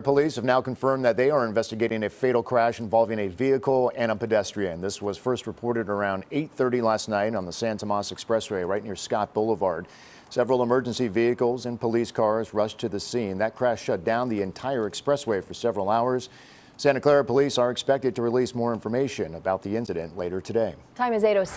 Police have now confirmed that they are investigating a fatal crash involving a vehicle and a pedestrian. This was first reported around 8:30 last night on the San Tomas Expressway right near Scott Boulevard. Several emergency vehicles and police cars rushed to the scene. That crash shut down the entire expressway for several hours. Santa Clara police are expected to release more information about the incident later today. Time is 8:06.